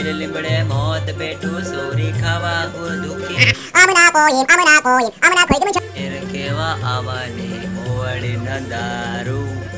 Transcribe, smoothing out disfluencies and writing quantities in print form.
લીમડે મોત બેઠું સોરી ખાવા ગુર દુખી કેવા આવાને મોવડી ન દારૂ